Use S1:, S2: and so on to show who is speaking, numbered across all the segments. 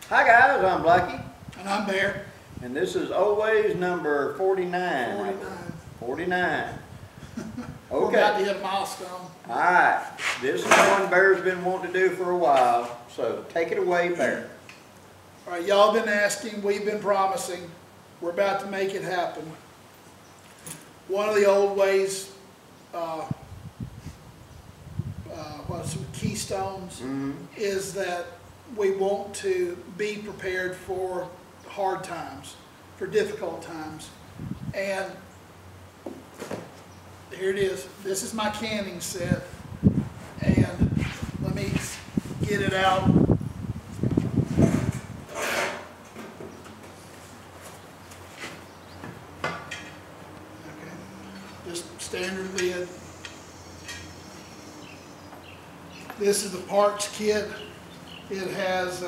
S1: Hi guys, I'm Blackie.
S2: And I'm Bear.
S1: And this is always number 49. 49.
S2: We're about to hit a milestone.
S1: Alright, this is one Bear's been wanting to do for a while, so take it away, Bear.
S2: Alright, y'all been asking, we've been promising, we're about to make it happen. One of the old ways, some keystones, is that we want to be prepared for hard times, for difficult times. And here it is. This is my canning set. And let me get it out. Okay. Just standard lid. This is the parts kit. It has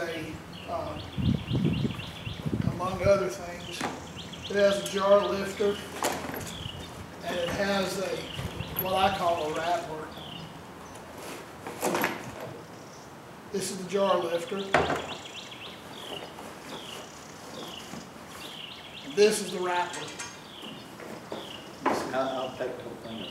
S2: among other things, it has a jar lifter, and it has what I call a rattler. This is the jar lifter. This is the rattler.
S1: I'll take the whole thing.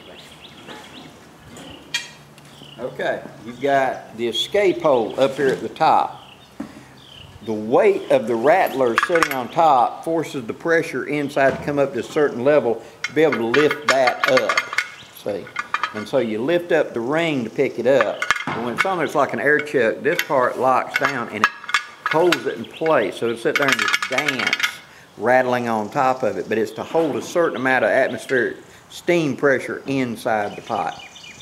S1: Okay, you've got the escape hole up here at the top. The weight of the rattler sitting on top forces the pressure inside to come up to a certain level to be able to lift that up. See? And so you lift up the ring to pick it up. And when it's on there, it's like an air chuck. This part locks down and it holds it in place. So it'll sit there and just dance, rattling on top of it. But it's to hold a certain amount of atmospheric steam pressure inside the pot.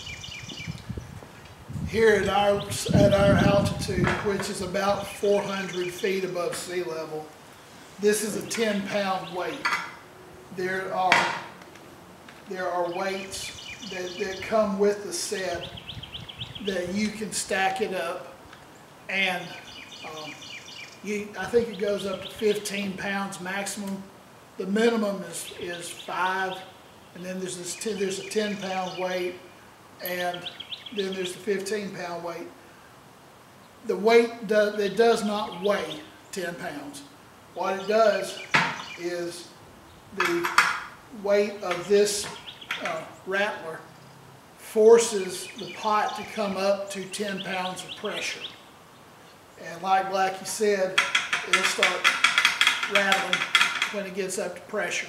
S2: Here at our altitude, which is about 400 feet above sea level, this is a 10-pound weight. There are weights that come with the set that you can stack it up, and I think it goes up to 15 pounds maximum. The minimum is 5, and then there's a 10-pound weight, and then there's the 15-pound weight. The weight it does not weigh 10 pounds. What it does is the weight of this rattler forces the pot to come up to 10 pounds of pressure. And like Blackie said, it'll start rattling when it gets up to pressure.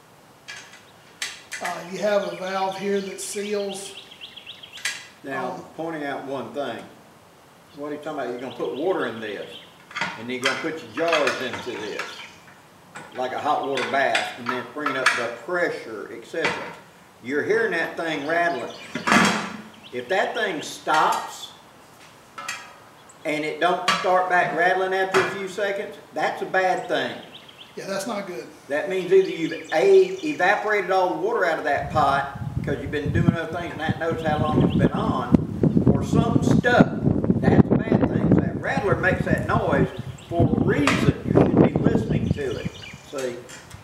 S2: You have a valve here that seals.
S1: Now, pointing out one thing. What are you talking about? You're going to put water in this, and then you're going to put your jars into this, like a hot water bath, and then bring up the pressure, etc. You're hearing that thing rattling. If that thing stops, and it don't start back rattling after a few seconds, that's a bad thing.
S2: Yeah, that's not good.
S1: That means either you've evaporated all the water out of that pot, because you've been doing other things and that knows how long it's been on, or something stuck. That's a bad thing. That rattler makes that noise for a reason. You should be listening to it. See?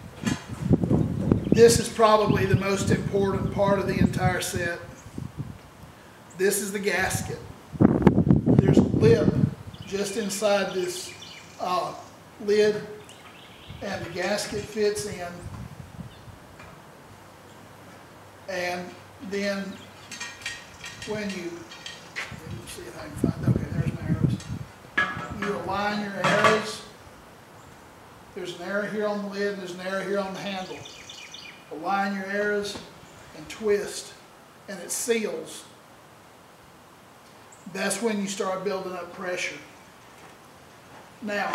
S2: This is probably the most important part of the entire set. This is the gasket. There's a lip just inside this lid, and the gasket fits in. And then when you, let me see if I can find, okay, there's my arrows. You align your arrows. There's an arrow here on the lid, and there's an arrow here on the handle. Align your arrows and twist, and it seals. That's when you start building up pressure. Now,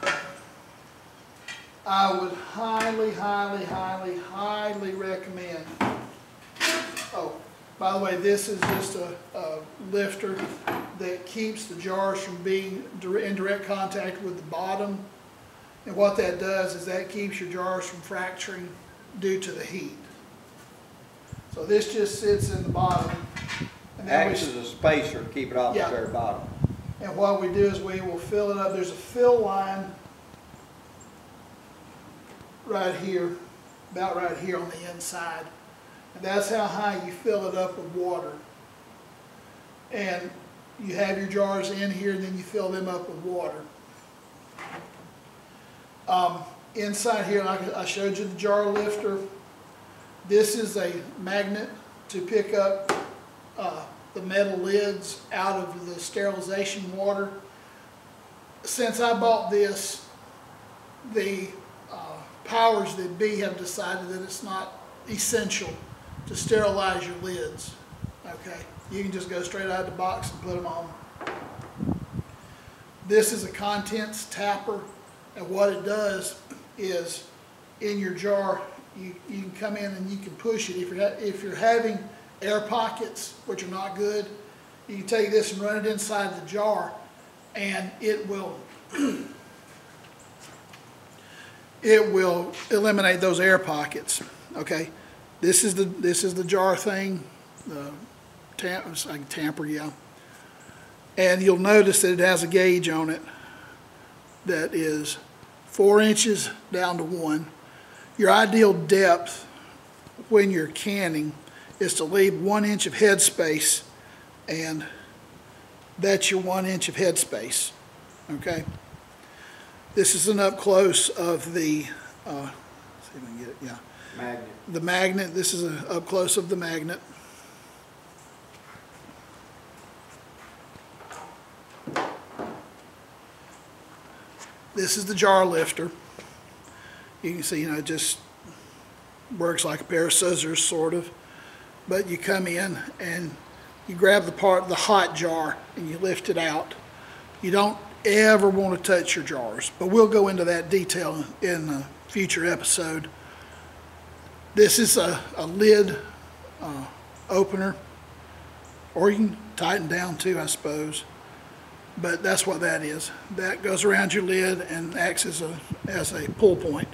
S2: I would highly, highly, highly, highly recommend. Oh, by the way, this is just a lifter that keeps the jars from being in direct contact with the bottom. And what that does is that keeps your jars from fracturing due to the heat. So this just sits in the bottom. And then
S1: Acts as a spacer to keep it off the very bottom.
S2: And what we do is we will fill it up. There's a fill line right here, about right here on the inside. And that's how high you fill it up with water. And you have your jars in here, and then you fill them up with water. Inside here, like I showed you the jar lifter. This is a magnet to pick up the metal lids out of the sterilization water. Since I bought this, the powers that be have decided that it's not essential to sterilize your lids. Okay, you can just go straight out of the box and put them on. This is a contents tapper, and what it does is in your jar, you can come in and you can push it. If you're having air pockets, which are not good, you can take this and run it inside the jar, and it will eliminate those air pockets. Okay, this is the jar thing, the tamper, yeah. And you'll notice that it has a gauge on it that is 4 inches down to 1. Your ideal depth when you're canning is to leave 1 inch of head space, and that's your 1 inch of head space. Okay. This is an up close of the, see if I can get it, yeah.
S1: Magnet.
S2: The magnet, this is an up close of the magnet. This is the jar lifter. You can see, it just works like a pair of scissors, sort of. But you come in and you grab the hot jar, and you lift it out. You don't ever want to touch your jars, but we'll go into that detail in a future episode. This is a lid opener, or you can tighten down too, I suppose. But that's what that is. That goes around your lid and acts as a pull point.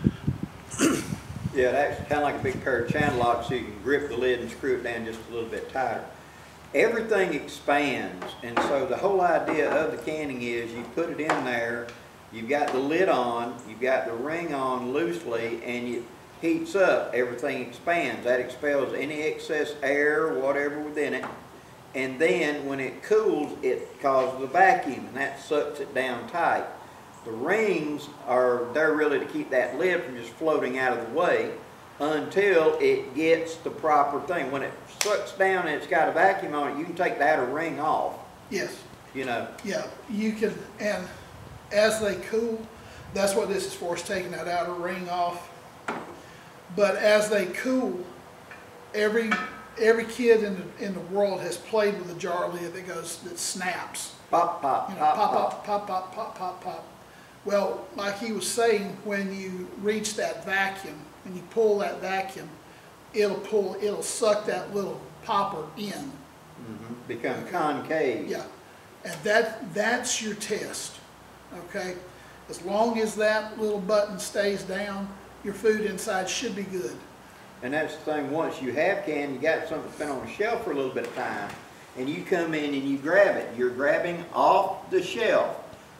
S1: Yeah, it acts kind of like a big pair of channel locks, so you can grip the lid and screw it down just a little bit tighter. Everything expands, and so the whole idea of the canning is you put it in there, you've got the lid on, you've got the ring on loosely, and it heats up, everything expands. That expels any excess air, whatever within it. And then when it cools, it causes a vacuum, and that sucks it down tight. The rings are there really to keep that lid from just floating out of the way until it gets the proper thing. When it sucks down and it's got a vacuum on it, you can take the outer ring off.
S2: Yes.
S1: Yeah,
S2: you can, and as they cool, that's what this is for, is taking that outer ring off. But as they cool, every kid in the world has played with a jar lid that snaps.
S1: Pop, pop,
S2: Pop,
S1: pop,
S2: pop, pop, pop, pop, pop, pop. Well, like he was saying, when you reach that vacuum and you pull that vacuum, it'll suck that little popper in.
S1: Become concave.
S2: Yeah, and that's your test. Okay, as long as that little button stays down, your food inside should be good.
S1: And that's the thing, once you have canned, you got something that's been on the shelf for a little bit of time, and you come in and you grab it. You're grabbing off the shelf.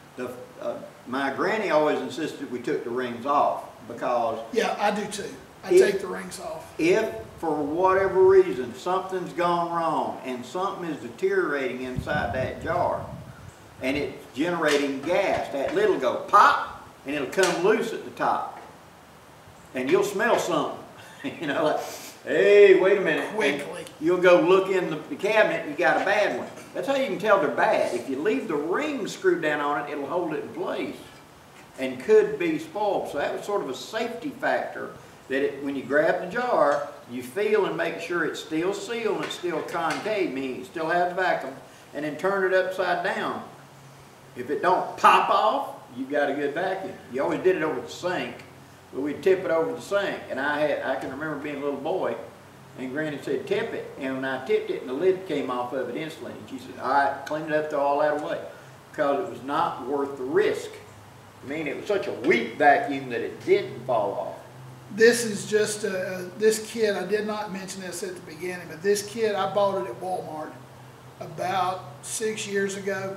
S1: My granny always insisted we took the rings off because...
S2: Yeah, I do too. I take the rings off.
S1: If, for whatever reason, something's gone wrong and something is deteriorating inside that jar and it's generating gas, that lid will go pop and it'll come loose at the top. And you'll smell something. Like, hey, wait a minute.
S2: Quickly.
S1: You'll go look in the cabinet and you got a bad one. That's how you can tell they're bad. If you leave the ring screwed down on it, it'll hold it in place and could be spoiled. So that was sort of a safety factor that when you grab the jar, you feel and make sure it's still sealed and it's still concave, meaning it still has vacuum, and then turn it upside down. If it don't pop off, you've got a good vacuum. You always did it over the sink, but we'd tip it over the sink. And I can remember being a little boy, and Granny said, tip it. And when I tipped it, and the lid came off of it instantly. And she said, all right, clean it up, throw all that away. Because it was not worth the risk. I mean, it was such a weak vacuum that it didn't fall off.
S2: This is just, this kit, I did not mention this at the beginning, but this kit, I bought it at Walmart about 6 years ago,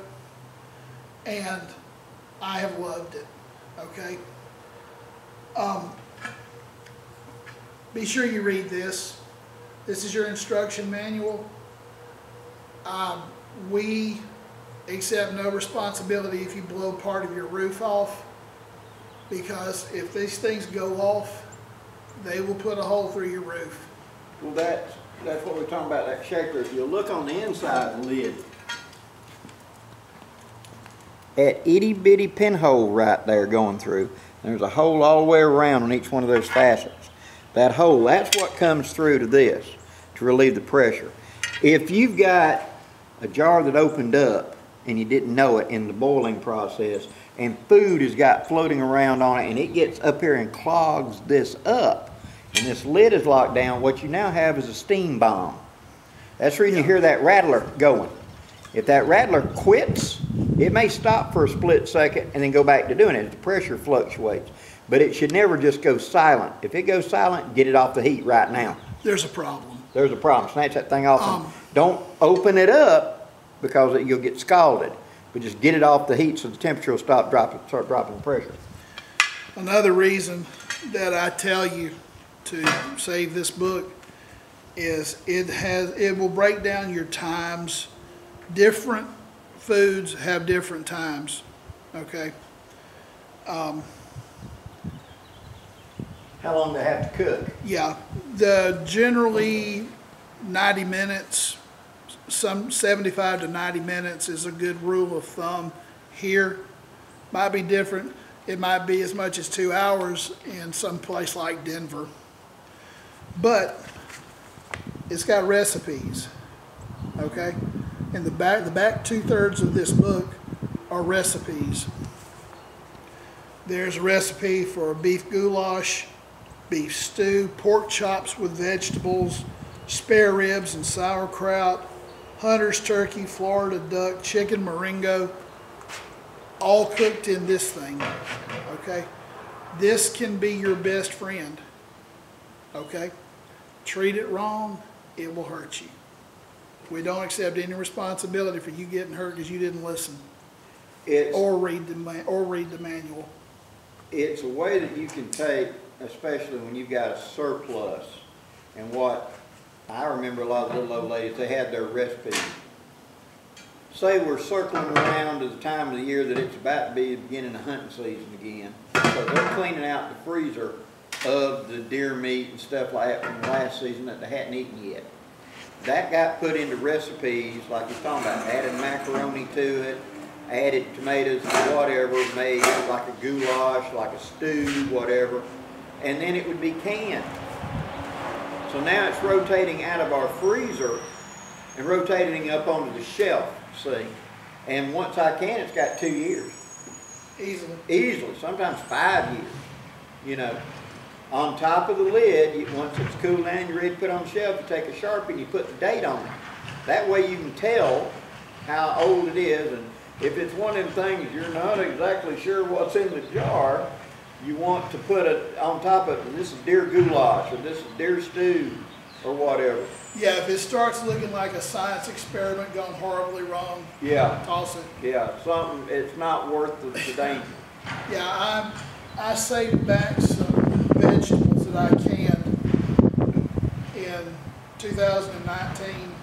S2: and I have loved it, okay? Be sure you read this. This is your instruction manual. We accept no responsibility if you blow part of your roof off, because if these things go off, they will put a hole through your roof.
S1: Well, that's what we're talking about, that shaker. If you look on the inside of the lid, that itty bitty pinhole right there going through, there's a hole all the way around on each one of those facets. That hole, that's what comes through to this to relieve the pressure. If you've got a jar that opened up and you didn't know it in the boiling process, and food has got floating around on it, and it gets up here and clogs this up, and this lid is locked down, what you now have is a steam bomb. That's the reason you hear that rattler going. If that rattler quits, it may stop for a split second and then go back to doing it if the pressure fluctuates. But it should never just go silent. If it goes silent, get it off the heat right now.
S2: There's a problem.
S1: There's a problem. Snatch that thing off. And don't open it up because you'll get scalded. But just get it off the heat so the temperature will start dropping the pressure.
S2: Another reason that I tell you to save this book is it will break down your times. Different foods have different times, okay?
S1: How long do they have to cook?
S2: Yeah, generally 90 minutes, some 75 to 90 minutes is a good rule of thumb here. Might be different. It might be as much as 2 hours in some place like Denver. But it's got recipes, okay? And the back 2/3 of this book are recipes. There's a recipe for beef goulash, beef stew, pork chops with vegetables, spare ribs and sauerkraut, hunter's turkey, Florida duck, chicken moringa, all cooked in this thing, okay? This can be your best friend, okay? Treat it wrong, it will hurt you. We don't accept any responsibility for you getting hurt because you didn't listen or read the manual.
S1: It's a way that you can take, especially when you've got a surplus. And what I remember, a lot of the little old ladies, they had their recipes. Say we're circling around to the time of the year that it's about to be the beginning of hunting season again. So they're cleaning out the freezer of the deer meat and stuff like that from last season that they hadn't eaten yet. That got put into recipes like you're talking about, added macaroni to it, added tomatoes and whatever, made like a goulash, like a stew, whatever, and then it would be canned. So now it's rotating out of our freezer and rotating up onto the shelf, see? And once I can, it's got 2 years. Easily, sometimes 5 years, you know. On top of the lid, once it's cooled down, you're ready to put it on the shelf, you take a Sharpie and you put the date on it. That way you can tell how old it is, and if it's one of them things you're not exactly sure what's in the jar, you want to put it on top of it. This is deer goulash, or this is deer stew, or whatever.
S2: Yeah, if it starts looking like a science experiment gone horribly wrong, toss it.
S1: Yeah, something, it's not worth the danger.
S2: Yeah, I saved back some vegetables that I canned in 2019,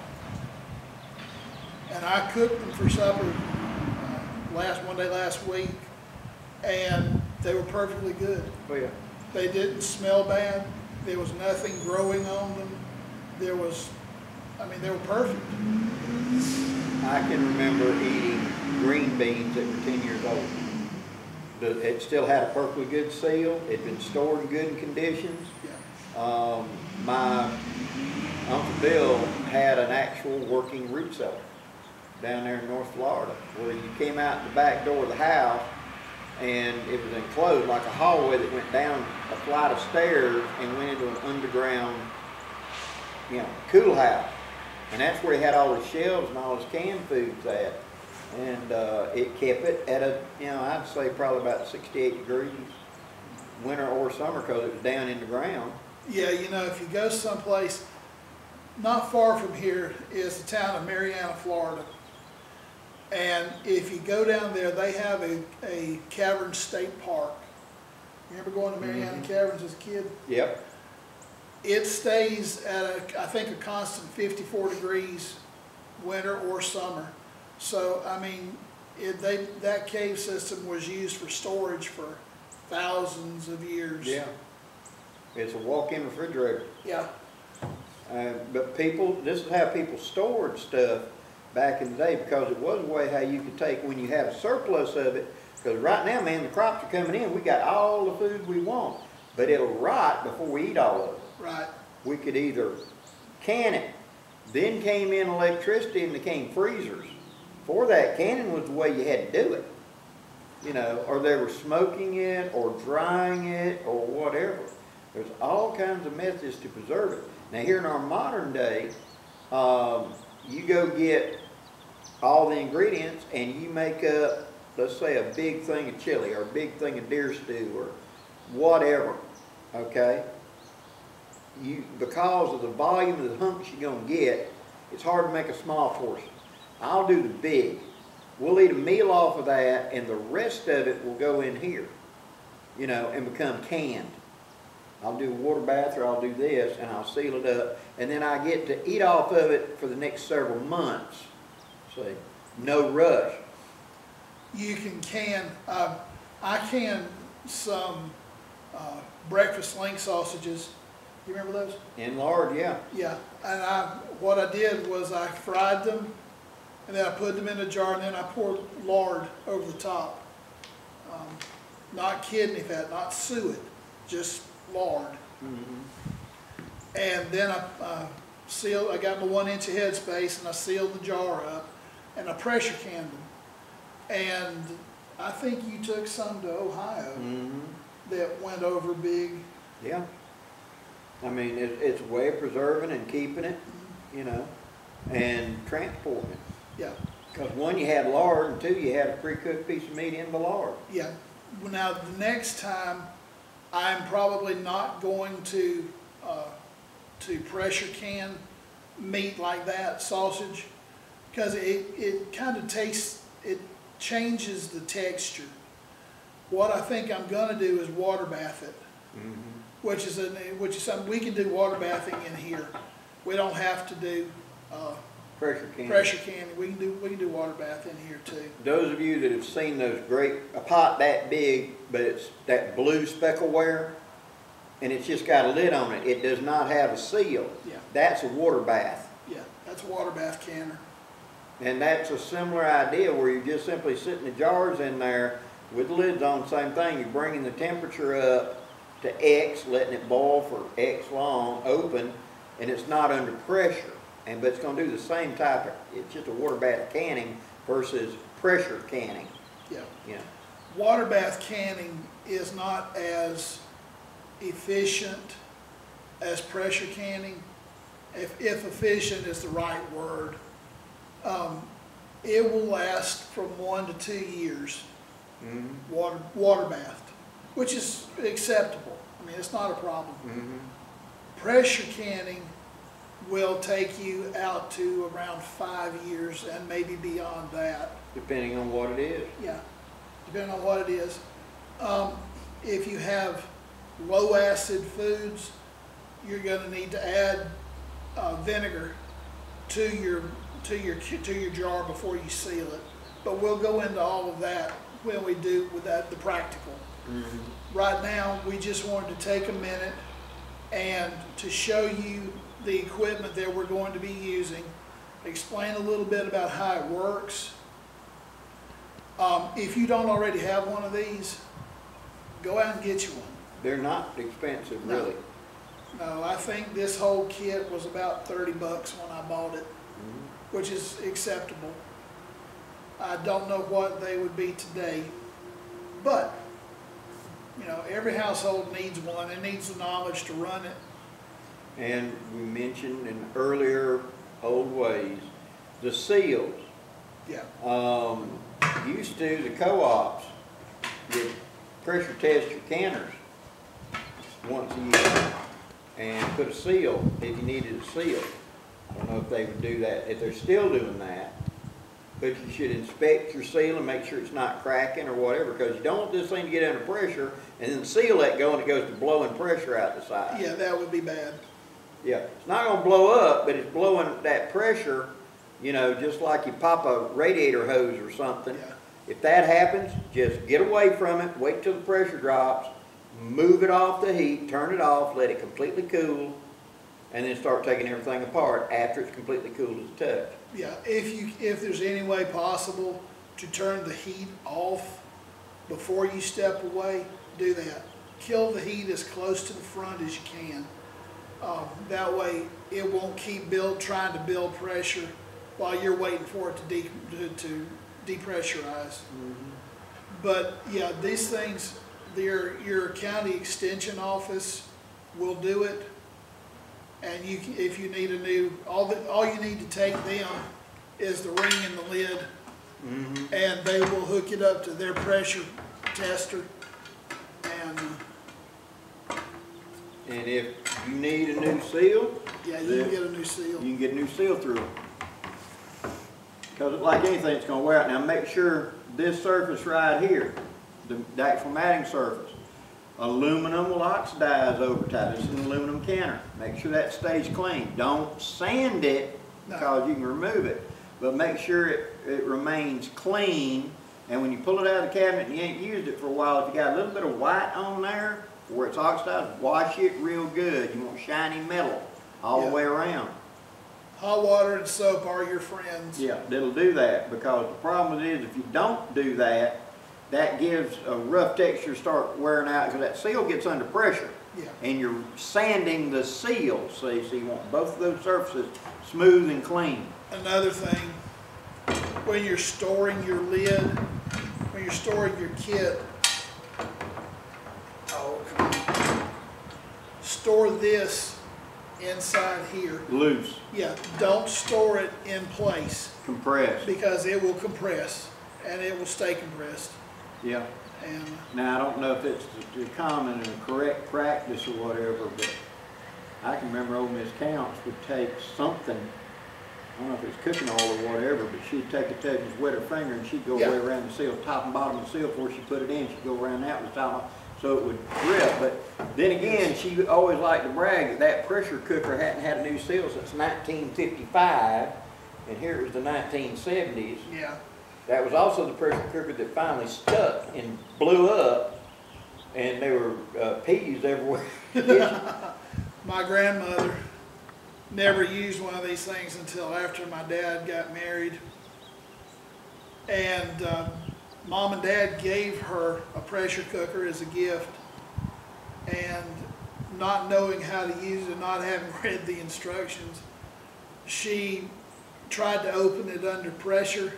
S2: and I cooked them for supper one day last week, and they were perfectly good.
S1: Oh yeah.
S2: They didn't smell bad. There was nothing growing on them. They were perfect.
S1: I can remember eating green beans that were 10 years old. It still had a perfectly good seal. It'd been stored in good conditions.
S2: Yeah.
S1: My Uncle Bill had an actual working root cellar down there in North Florida, where you came out the back door of the house and it was enclosed like a hallway that went down a flight of stairs and went into an underground, cool house. And that's where he had all his shelves and all his canned foods at. And it kept it at I'd say probably about 68 degrees, winter or summer, because it was down in the ground.
S2: Yeah, if you go someplace not far from here is the town of Marianna, Florida. And if you go down there, they have a Cavern State Park. You remember going to Marianna Caverns as a kid?
S1: Yep.
S2: It stays at I think a constant 54 degrees, winter or summer. So, that cave system was used for storage for thousands of years.
S1: Yeah. It's a walk-in refrigerator.
S2: Yeah,
S1: But people, this is how people stored stuff back in the day, because it was a way how you could take when you had a surplus of it. Because right now, man, the crops are coming in. We got all the food we want, but it'll rot before we eat all of it.
S2: right.
S1: We could either can it. Then came in electricity and became freezers. Before that, canning was the way you had to do it. You know, or they were smoking it or drying it or whatever. There's all kinds of methods to preserve it. Now here in our modern day, you go get all the ingredients and you make up, let's say, a big thing of chili or a big thing of deer stew or whatever, okay? Because of the volume of the hunks you're going to get, it's hard to make a small portion. I'll do the big. We'll eat a meal off of that, and the rest of it will go in here, you know, and become canned. I'll do a water bath, or I'll do this, and I'll seal it up, and then I get to eat off of it for the next several months. See, no rush.
S2: You can, I can some breakfast link sausages. You remember those?
S1: In lard, yeah.
S2: Yeah, and what I did was I fried them, and then I put them in a jar, and then I poured lard over the top. Not kidney fat, not suet, just lard. And then I got my 1 inch of headspace, and I sealed the jar up, and I pressure canned them. And I think you took some to Ohio that went over big.
S1: Yeah. I mean, it's a way of preserving and keeping it, you know, and transporting it.
S2: Yeah,
S1: Because one, you had lard, and two, you had a pre-cooked piece of meat in the lard.
S2: yeah. Well, now, the next time, I'm probably not going to pressure can meat like that, sausage, because it kind of tastes, it changes the texture. What I think I'm gonna do is water bath it, which is something, we can do water bathing in here. We don't have to do
S1: Pressure can.
S2: pressure canning. We can do water bath in here too.
S1: Those of you that have seen those a pot that big, but it's that blue speckleware, and it's just got a lid on it. It does not have a seal.
S2: Yeah.
S1: That's a water bath.
S2: Yeah, that's a water bath canner.
S1: And that's a similar idea where you're just simply sitting the jars in there with the lids on, same thing. You're bringing the temperature up to X, letting it boil for X long, open, and it's not under pressure. But it's going to do the same type of, it's just a water bath canning versus pressure canning.
S2: Yeah.
S1: You know.
S2: Water bath canning is not as efficient as pressure canning, if efficient is the right word. It will last from 1 to 2 years, water bathed, which is acceptable. I mean, it's not a problem. Pressure canning will take you out to around 5 years and maybe beyond that.
S1: Depending on what it is.
S2: Yeah, depending on what it is. If you have low acid foods, you're going to need to add vinegar to your jar before you seal it. But we'll go into all of that when we do with the practical. Right now, we just wanted to take a minute and to show you the equipment that we're going to be using, explain a little bit about how it works. If you don't already have one of these, go out and get you one.
S1: They're not expensive, really.
S2: No, I think this whole kit was about 30 bucks when I bought it, which is acceptable. I don't know what they would be today, but you know, every household needs one. It needs the knowledge to run it.
S1: And we mentioned in earlier old ways, the seals.
S2: Yeah.
S1: Used to, the co-ops would pressure test your canners once a year and put a seal if you needed a seal. I don't know if they would do that, if they're still doing that. But you should inspect your seal and make sure it's not cracking or whatever, because you don't want this thing to get under pressure and then the seal let go and it goes to blowing pressure out the side.
S2: Yeah, that would be bad.
S1: Yeah, it's not going to blow up, but it's blowing that pressure, you know, just like you pop a radiator hose or something.
S2: Yeah.
S1: If that happens, just get away from it, wait till the pressure drops, move it off the heat, turn it off, let it completely cool, and then start taking everything apart after it's completely cooled as a touch.
S2: Yeah, if there's any way possible to turn the heat off before you step away, do that. Kill the heat as close to the front as you can. That way it won't keep trying to build pressure while you're waiting for it to depressurize. But yeah, these things, your county extension office will do it. And if you need a new, all you need to take them is the ring and the lid, and they will hook it up to their pressure tester.
S1: And if you need a new seal,
S2: Yeah, you can get a new seal.
S1: You can get a new seal through them. Because like anything, it's going to wear out. Now make sure this surface right here, the actual matting surface, aluminum will oxidize over time. This is an aluminum canner. Make sure that stays clean. Don't sand it because you can remove it. But make sure it remains clean. And when you pull it out of the cabinet and you ain't used it for a while, if you got a little bit of white on there where it's oxidized, wash it real good. You want shiny metal all the way around.
S2: Hot water and soap are your friends.
S1: Yeah, that'll do that, because the problem is if you don't do that, that gives a rough texture start wearing out because that seal gets under pressure.
S2: Yeah.
S1: And you're sanding the seal, see, so you want both of those surfaces smooth and clean.
S2: Another thing, when you're storing your lid, when you're storing your kit, store this inside here.
S1: Loose.
S2: Yeah, don't store it in place.
S1: Compressed.
S2: Because it will compress and it will stay compressed.
S1: Yeah.
S2: And
S1: now I don't know if it's the common and correct practice or whatever, but I can remember old Miss Counts would take something, I don't know if it's cooking oil or whatever, but she'd take a touch and wet her finger and she'd go way around the seal, top and bottom of the seal before she put it in. She'd go around that with the top so it would grip. But then again, she always liked to brag that that pressure cooker hadn't had a new seal since 1955, and here it was the 1970s.
S2: yeah.
S1: That was also the pressure cooker that finally stuck and blew up, and there were peas everywhere.
S2: My grandmother never used one of these things until after my dad got married. And Mom and Dad gave her a pressure cooker as a gift. And not knowing how to use it, not having read the instructions, she tried to open it under pressure.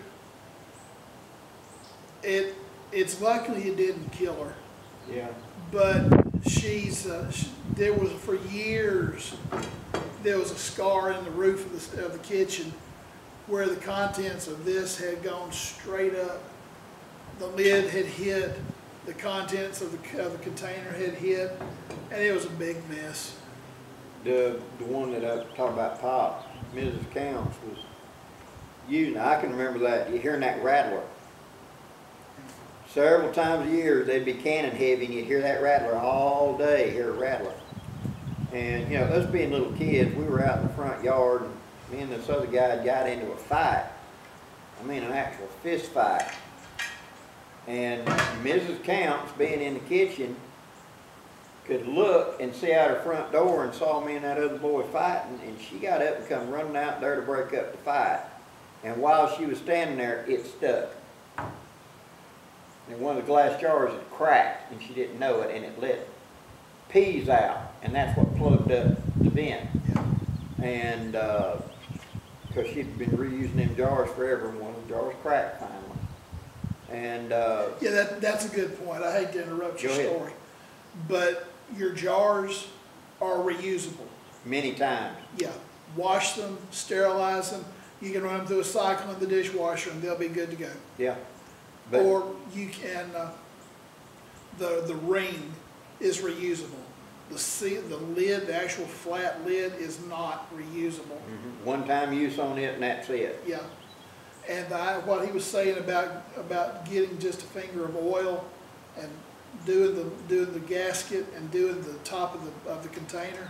S2: It's luckily it didn't kill her.
S1: Yeah.
S2: But there was, for years, there was a scar in the roof of the kitchen where the contents of this had gone straight up. The lid had hit, the contents of the container had hit, and it was a big mess.
S1: The one that I talked about, Pop, Mrs. Counts was using. I can remember that. You're hearing that rattler. Several times a year, they'd be cannon heavy, and you'd hear that rattler all day, hear a rattler. And, you know, us being little kids, we were out in the front yard, and me and this other guy got into a fight. I mean, an actual fist fight. And Mrs. Counts, being in the kitchen, could look and see out her front door and saw me and that other boy fighting, and she got up and come running out there to break up the fight. And while she was standing there, it stuck. And one of the glass jars had cracked, and she didn't know it, and it let peas out, and that's what plugged up the vent. And because she'd been reusing them jars forever, and one of the jars cracked finally. And
S2: yeah, that's a good point. I hate to interrupt your story, but your jars are reusable.
S1: Many times.
S2: Yeah, wash them, sterilize them. You can run them through a cycle in the dishwasher, and they'll be good to go.
S1: Yeah.
S2: Or you can, the ring is reusable. The lid, the actual flat lid, is not reusable.
S1: One time use on it, and that's it.
S2: Yeah. And what he was saying about getting just a finger of oil and doing the gasket and doing the top of the container,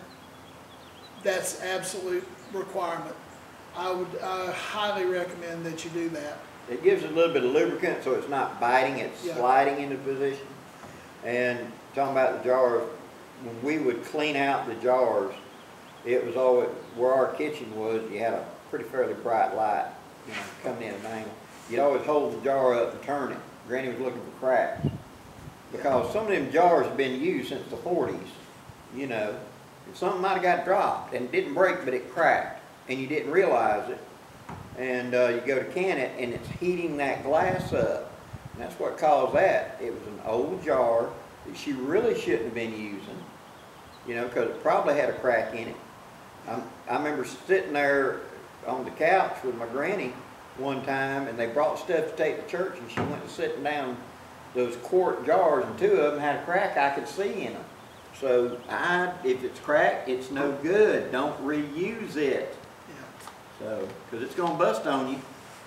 S2: that's absolute requirement. I highly recommend that you do that.
S1: It gives it a little bit of lubricant so it's not biting, it's
S2: Yeah.
S1: sliding into position. And talking about the jars, when we would clean out the jars, it was always, where our kitchen was, you had a pretty fairly bright light, you know, coming in at an angle. You'd always hold the jar up and turn it. Granny was looking for cracks. Because some of them jars have been used since the 40s, you know. And something might have got dropped and it didn't break, but it cracked. And you didn't realize it. And you go to can it and it's heating that glass up. And that's what caused that. It was an old jar that she really shouldn't have been using, you know, because it probably had a crack in it. I remember sitting there on the couch with my granny one time, and they brought stuff to take to church, and she went and sitting down those quart jars, and two of them had a crack I could see in them. So if it's cracked, it's no good. Don't reuse it.
S2: Yeah.
S1: So, because it's going to bust on you.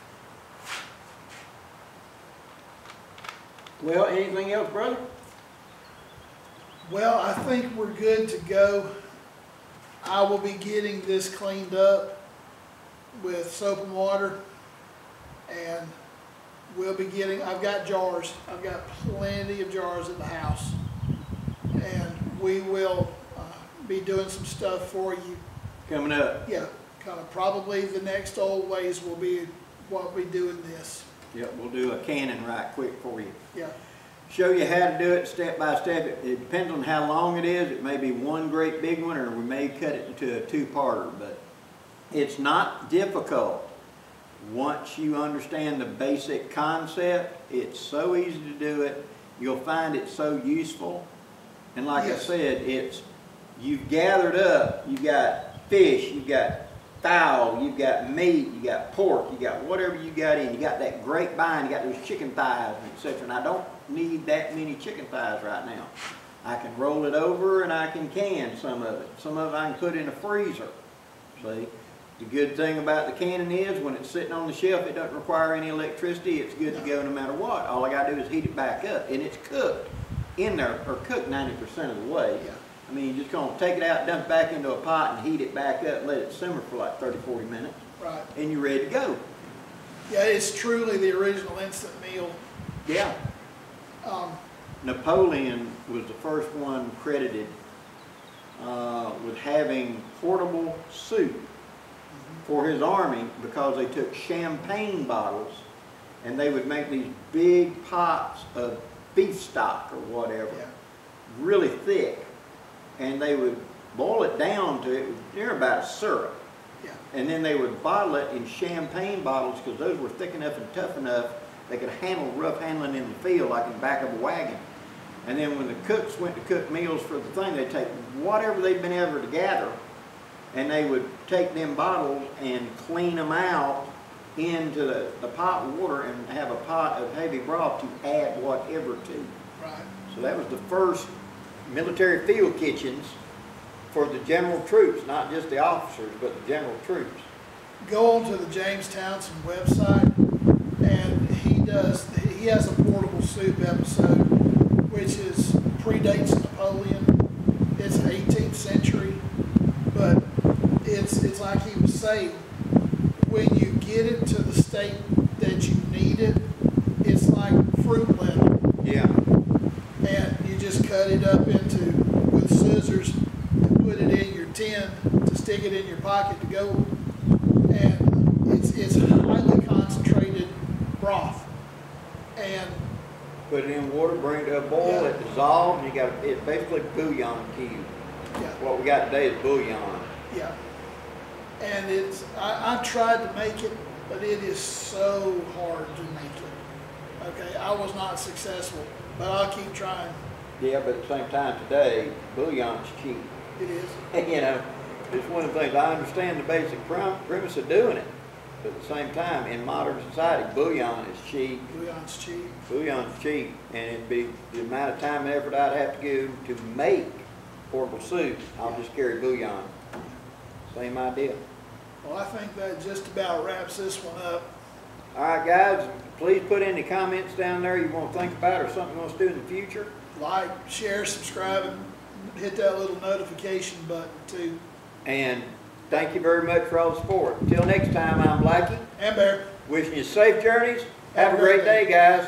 S1: Well, anything else, brother?
S2: Well, I think we're good to go. I will be getting this cleaned up with soap and water, and we'll be getting, I've got jars. I've got plenty of jars at the house, and we will be doing some stuff for you.
S1: Coming up.
S2: Yeah, kind of probably the next old ways will be what we do in this.
S1: Yep, we'll do a cannon right quick for you.
S2: Yeah.
S1: Show you how to do it step by step. It depends on how long it is. It may be one great big one, or we may cut it into a two-parter, but it's not difficult. Once you understand the basic concept, it's so easy to do it. You'll find it so useful. And like I said, you've gathered up, you've got fish, you've got fowl, you've got meat, you got pork, you got whatever you got in. You got that grapevine, you got those chicken thighs, etc. And I don't need that many chicken thighs right now. I can roll it over and I can some of it. Some of it I can put in a freezer. See? The good thing about the cannon is when it's sitting on the shelf, it doesn't require any electricity. It's good to go no matter what. All I got to do is heat it back up, and it's cooked in there, or cooked 90% of the way.
S2: Yeah.
S1: I mean, you're just going to take it out, dump it back into a pot, and heat it back up, and let it simmer for like 30, 40 minutes.
S2: Right.
S1: And you're ready to go.
S2: Yeah, it's truly the original instant meal.
S1: Yeah. Napoleon was the first one credited with having portable soup for his army, because they took champagne bottles and they would make these big pots of beef stock or whatever, really thick, and they would boil it down to it near about a syrup.
S2: Yeah.
S1: And then they would bottle it in champagne bottles, because those were thick enough and tough enough they could handle rough handling in the field like in the back of a wagon. And then when the cooks went to cook meals for the thing, they'd take whatever they'd been able to gather, and they would take them bottles and clean them out into the pot water and have a pot of heavy broth to add whatever to.
S2: Right.
S1: So that was the first military field kitchens for the general troops, not just the officers, but the general troops.
S2: Go on to the James Townsend website, and he has a portable soup episode, which predates Napoleon. It's 18th century, but it's like he was saying, when you get it to the state that you need it, it's like fruit leather.
S1: Yeah.
S2: And you just cut it up with scissors and put it in your tin to stick it in your pocket to go. And it's highly concentrated broth. And
S1: Put it in water, bring it to a boil, it dissolves, it's basically bouillon cube.
S2: yeah,
S1: What we got today is bouillon.
S2: yeah. And I tried to make it, but it is so hard to make it. Okay, I was not successful, but I'll keep trying.
S1: Yeah, but at the same time today, bouillon's cheap.
S2: It is.
S1: You know, it's one of the things, I understand the basic premise of doing it, but at the same time, in modern society, bouillon is cheap.
S2: Bouillon's cheap.
S1: Bouillon's cheap, and it'd be the amount of time and effort I'd have to go to make portable soup. I'll just carry bouillon. Same idea.
S2: Well, I think that just about wraps this one up.
S1: All right, guys, please put any comments down there you want to think about or something you want us to do in the future.
S2: Like, share, subscribe, and hit that little notification button too.
S1: And thank you very much for all the support. Until next time, I'm Blackie.
S2: And Bear.
S1: Wishing you safe journeys. Have a great day, guys.